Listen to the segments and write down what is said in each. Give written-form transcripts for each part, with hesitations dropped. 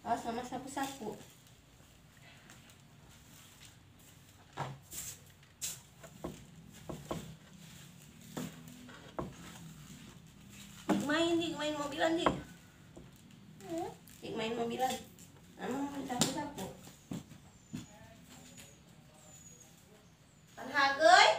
Awas mama sapu-sapu. Main mobilan dik. Main mobilan. Mama mau sapu-sapu. Kan hagoy.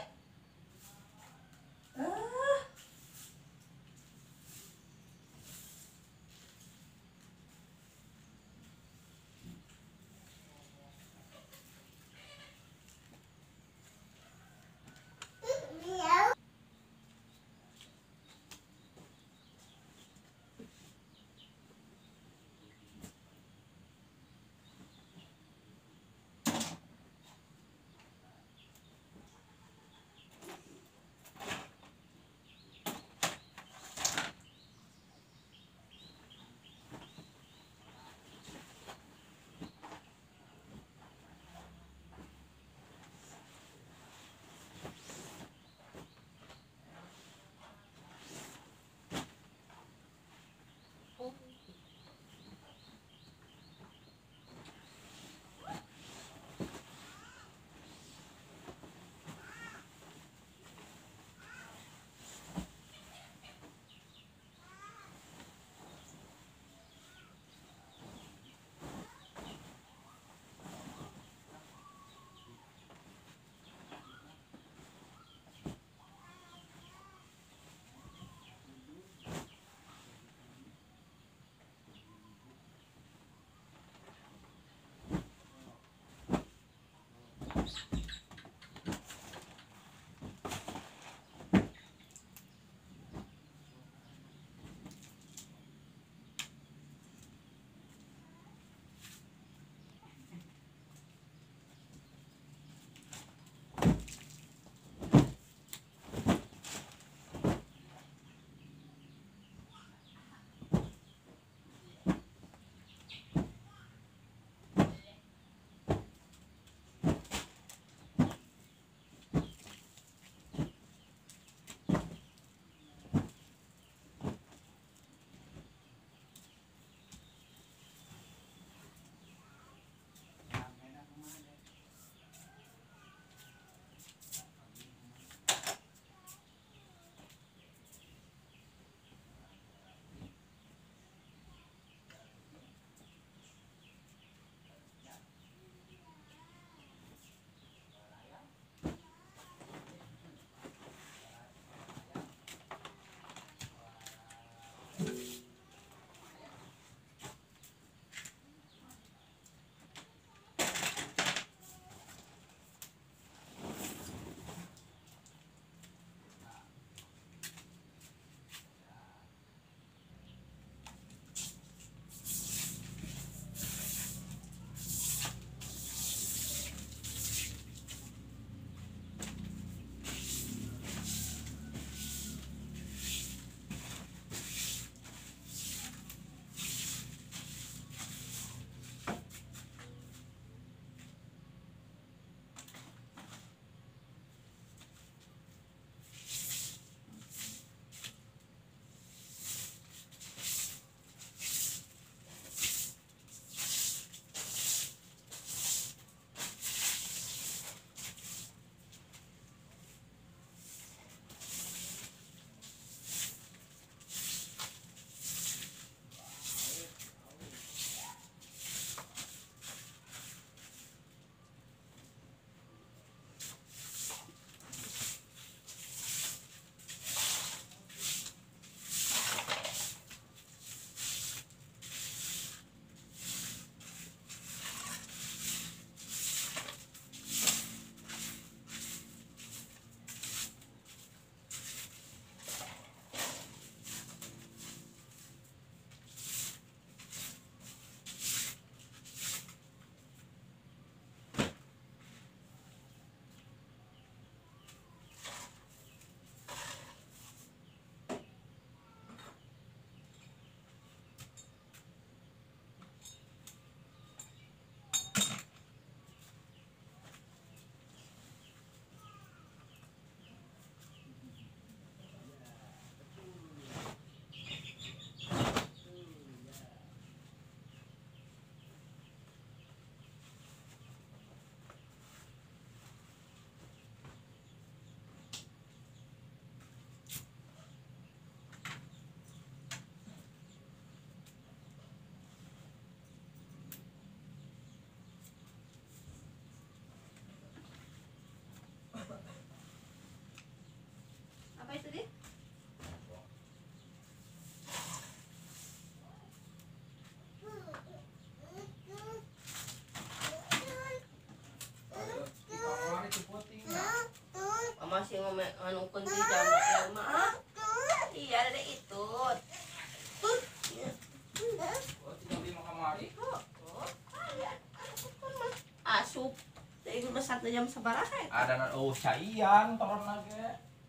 jam sabaraha eta? Ada na caian toron lagi.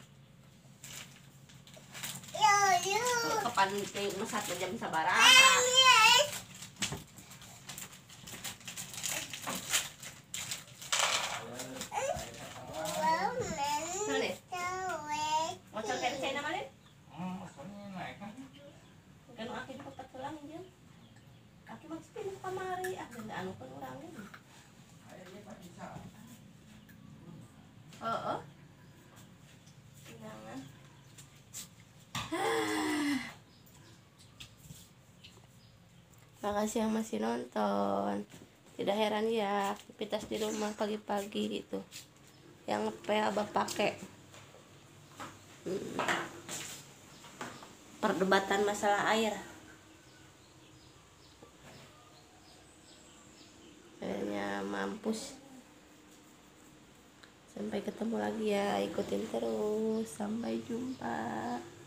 Kapan teh masak jam sabaraha? Mana? Mau coba saya nama deh? Maksudnya naik kan? Kan aki di kota tulang dia. Aki mah pindah kamari, dan anu kan urang ini. Ayo Pak bisa. Heeh. Jangan. Makasih yang masih nonton. Tidak heran ya aktivitas di rumah pagi-pagi itu yang Abah pakai. Perdebatan masalah air. Kayaknya mampus. Sampai ketemu lagi ya, ikutin terus. Sampai jumpa.